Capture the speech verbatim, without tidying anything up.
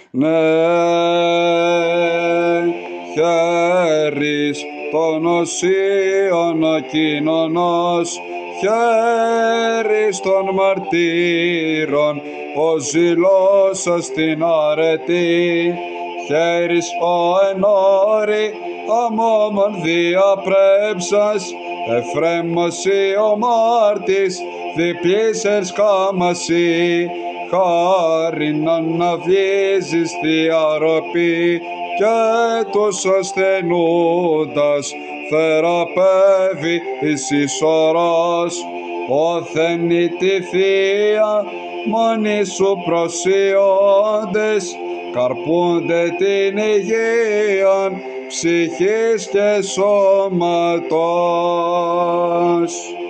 ναι, χέρις των οσίων ο κοινωνός, χέρις των μαρτύρων, ο ζήλος στην αρετή, χέρις ο ενόρη, αμόμων διαπρέψας, Εφραίμωση ο μάρτης, διπλής ερσκάμαση, χάριν αναβλύζεις διαρροπή, και τους ασθενούντας θεραπεύει εις ισορρός. Όθεν η τη Θεία μόνη σου προσιόντες, καρπούνται την υγείαν ψυχής και σώματος.